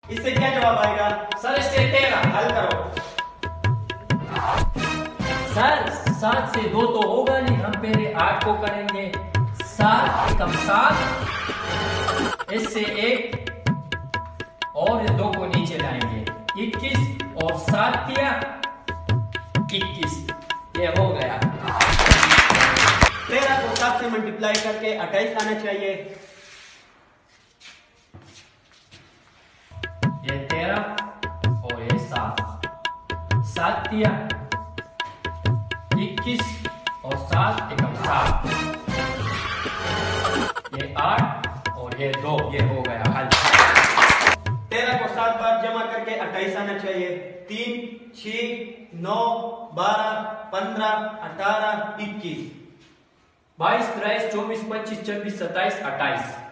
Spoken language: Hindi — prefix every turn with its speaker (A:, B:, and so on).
A: इससे क्या जवाब आएगा?
B: सर इससे 13।
A: हल करो।
B: सर 7 से 2 तो होगा नहीं, हम पहले 8 को करेंगे। 7 एकम 7, इससे 1 और 2 को नीचे लाएंगे, 21 और 7 किया 21, ये हो गया।
A: 13 को 7 से मल्टीप्लाई करके 28 आना चाहिए।
B: ये 13 और ये 7 दिया 21 और 7 एकम 7, ये 8 और ये 2, ये हो गया हल।
A: 13 को 7 बार जमा करके 28 आना चाहिए। 3, 6, 9, 12, 15, 18, 21,
B: 22, 23, 24, 25, 26, 27, 28।